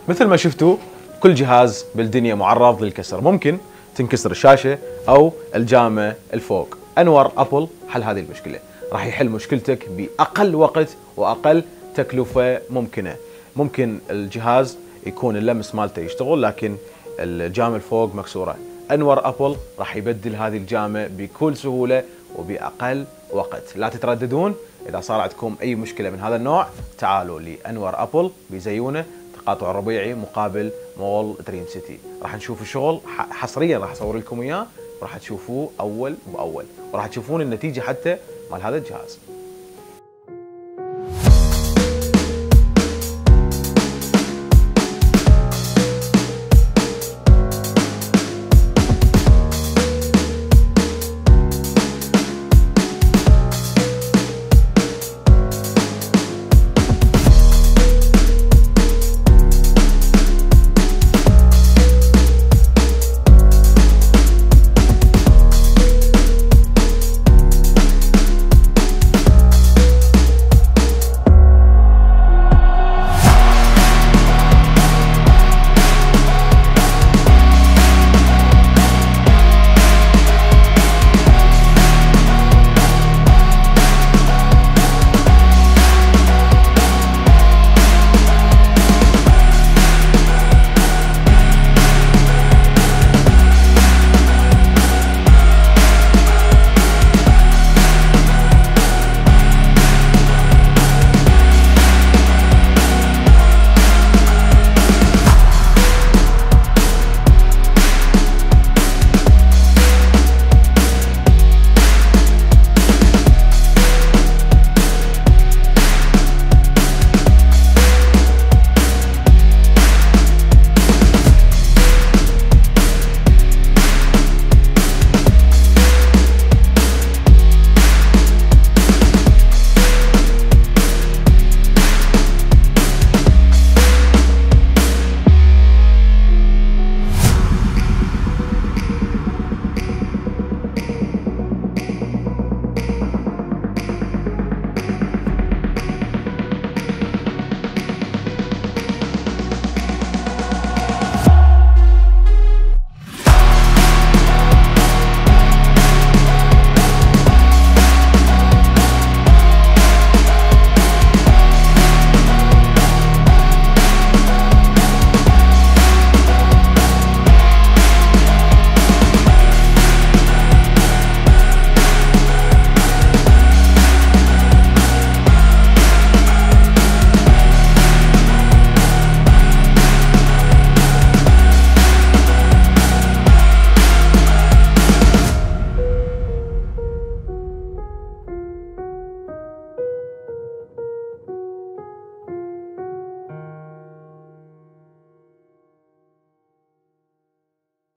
مثل ما شفتوا كل جهاز بالدنيا معرض للكسر، ممكن تنكسر الشاشة أو الجامة الفوق. أنور أبل حل هذه المشكلة، راح يحل مشكلتك بأقل وقت وأقل تكلفة ممكنة. ممكن الجهاز يكون اللمس مالته يشتغل لكن الجامة الفوق مكسورة، أنور أبل راح يبدل هذه الجامة بكل سهولة وبأقل وقت. لا تترددون، إذا صار عندكم أي مشكلة من هذا النوع تعالوا لأنور أبل بزيونة تقاطع الربيعي مقابل مول دريم سيتي. راح نشوف الشغل حصريا، راح اصور لكم اياه وراح تشوفوه اول باول وراح تشوفون النتيجه حتى مال هذا الجهاز.